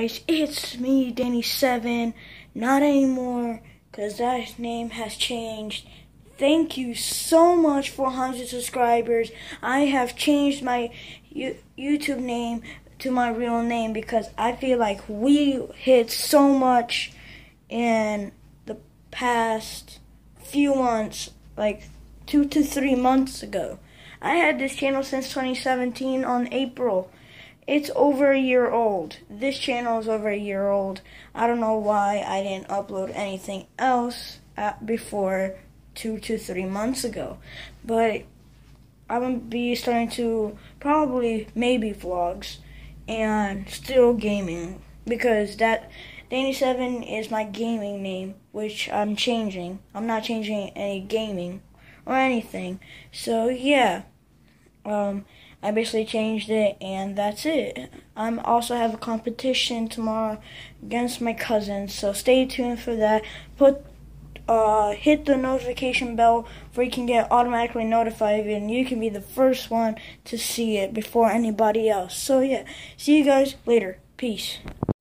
guys, it's me, Danny7, not anymore, because that name has changed. Thank you so much for 100 subscribers. I have changed my YouTube name to my real name because I feel like we hit so much in the past few months, like 2 to 3 months ago. I had this channel since 2017 on April. It's over a year old. This channel is over a year old. I don't know why I didn't upload anything else before 2 to 3 months ago. But I'm going to be starting to probably maybe vlogs and still gaming. Because that Danny7 is my gaming name, which I'm changing. I'm not changing any gaming or anything. So yeah. I basically changed it, and that's it. I also have a competition tomorrow against my cousins, so stay tuned for that. Hit the notification bell where you can get automatically notified, and you can be the first one to see it before anybody else. So yeah, see you guys later. Peace.